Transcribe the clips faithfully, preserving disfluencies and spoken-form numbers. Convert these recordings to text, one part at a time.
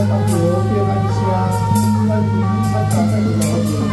当作变安声，咱离咱家在就好个。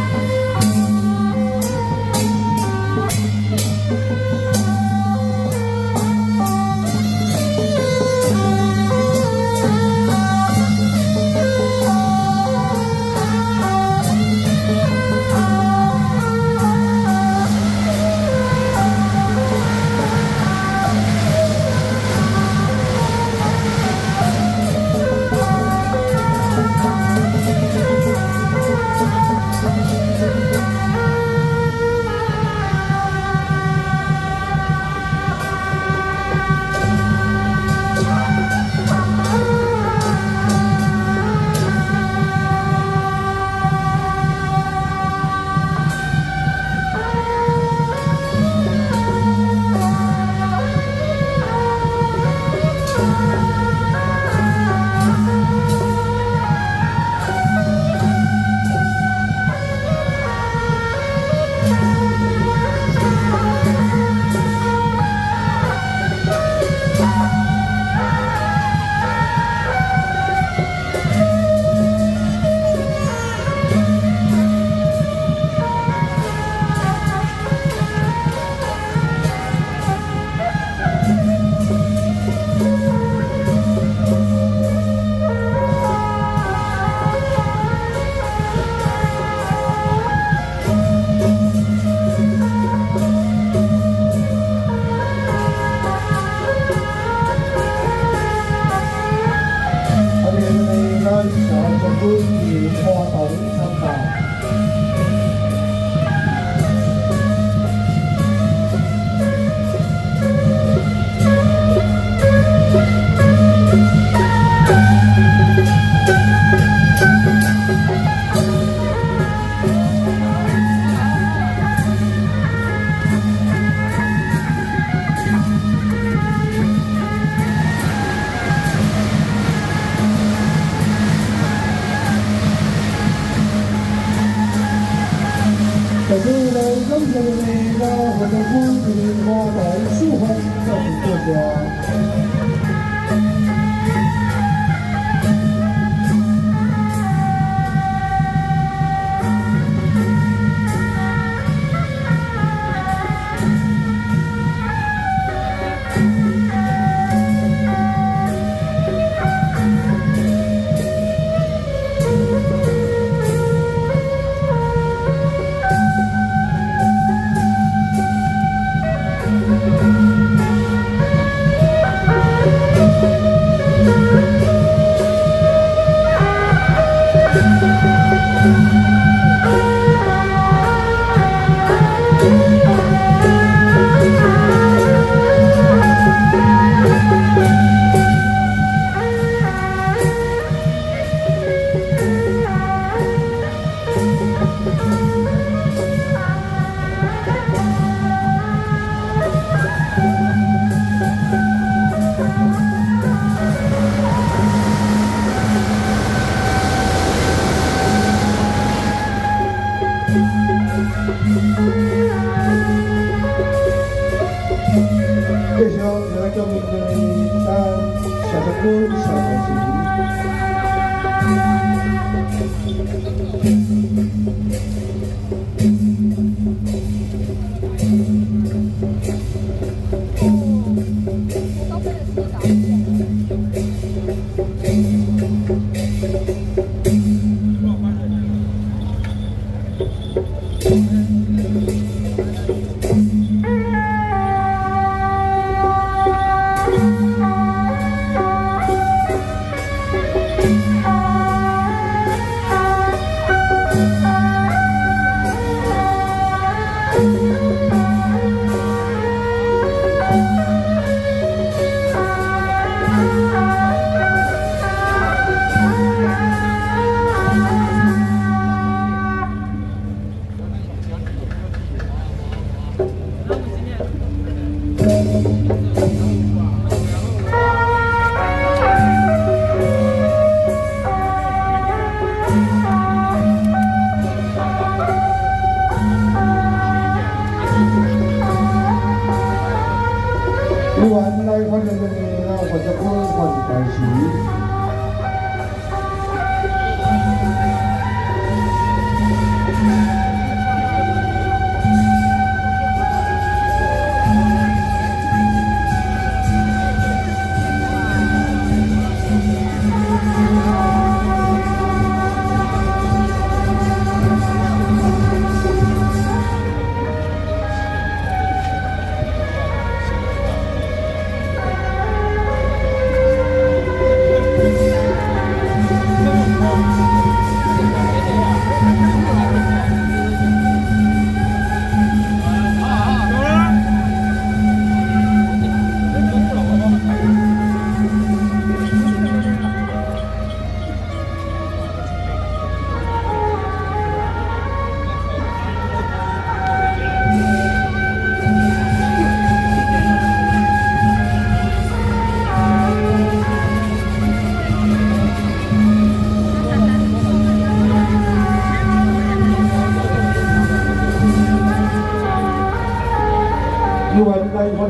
在这里呢，感谢你们我的鼓励，我来祝福咱们国家。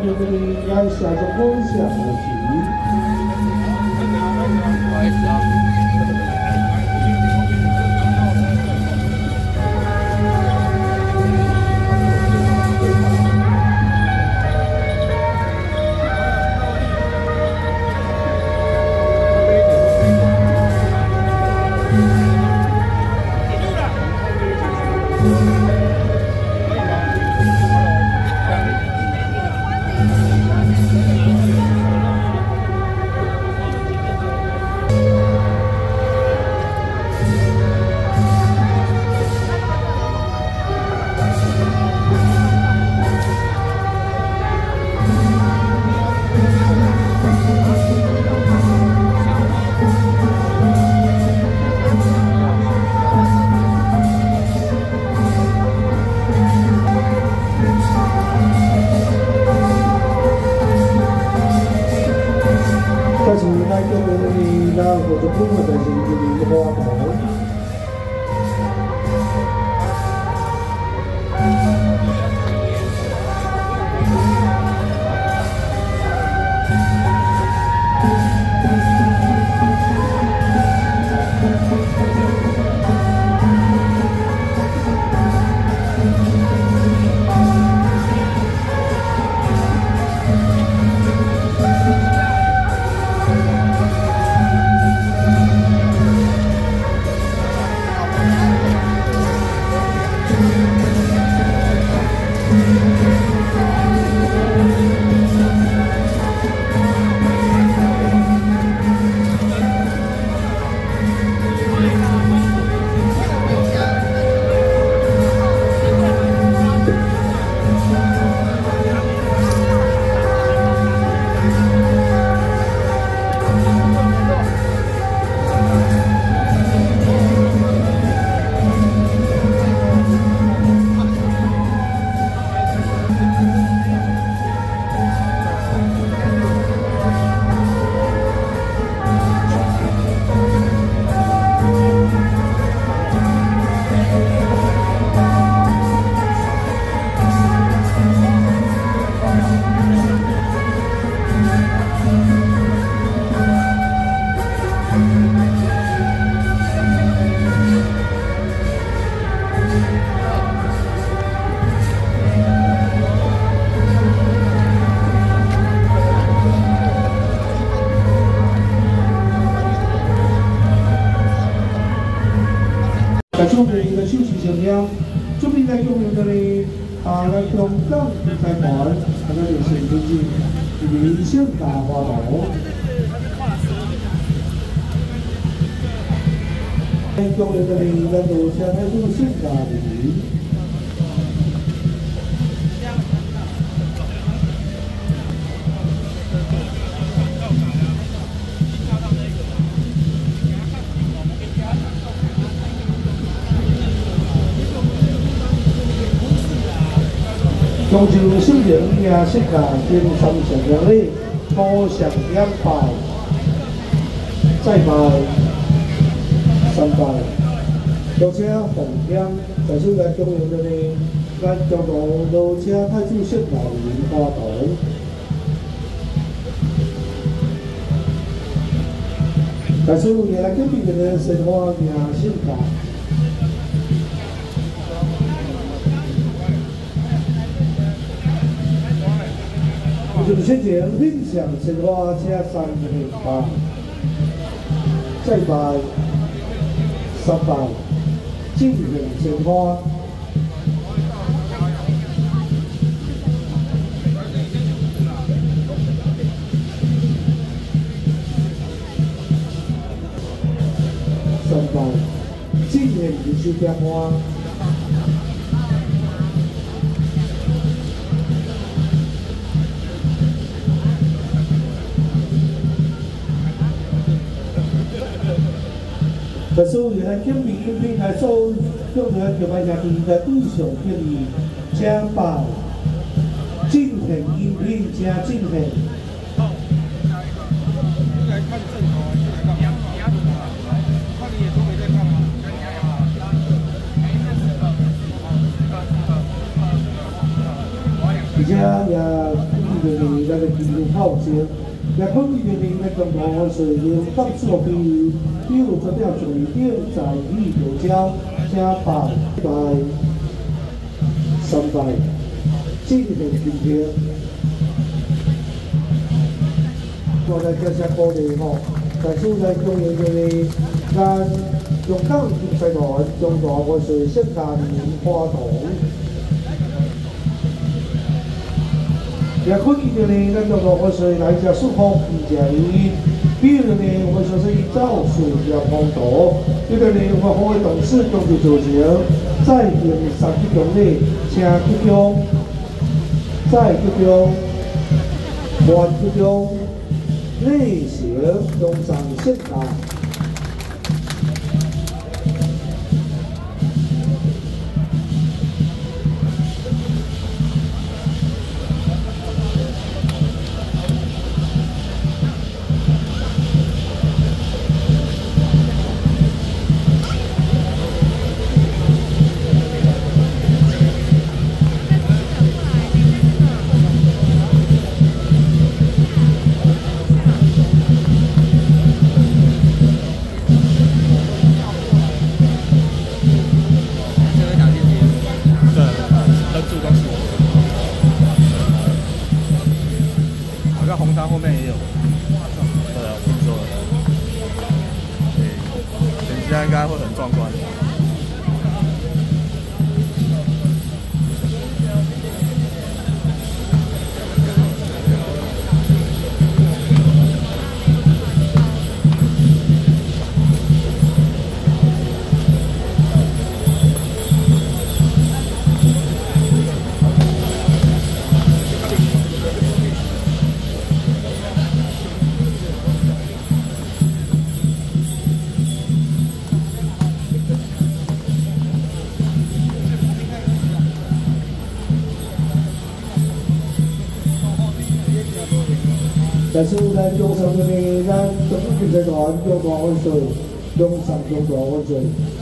明的也下着风向的题。我就不会在这里的花头。在这边的休息场了，这边在供应的呢，啊，来香港台湾，啊，那就是就是民生大花楼。在供应的呢，咱就先来做现大礼。 从就小人也识下见三成人哩，多上两拜，再拜三拜，而且红香在此来供应的呢，咱叫做老车太子圣大莲花堂。在此也来跟别人生活名圣大。 就是先前分享生活车三个礼拜，再拜三拜，进行生活。三拜，进行艺术变化。 在所有的检品饮品来所用的叫卖家己在对象建议加拜进行饮品加进行。而且也注意的技术炮击，也可以决定咱中国万岁用当时的朋友，比如昨天注意点在意有交，加百百三百，进行今天。 我哋嘅石過地吼，但係在中央嘅間用鋼鐵製台，用到我哋色間棉花筒，也可以嘅呢，咱用到我哋嚟只舒服唔正意，比如呢，我哋是以造水嘅方度，呢個呢，我開董事總是做成，再用三級中呢，請級中，再級中，換級中。 类型用上色卡。 红山后面也有，对啊，我听说了，对，等一下应该会很壮观。但是咱用上这个咱中国经济团用大万岁，用上用大万岁。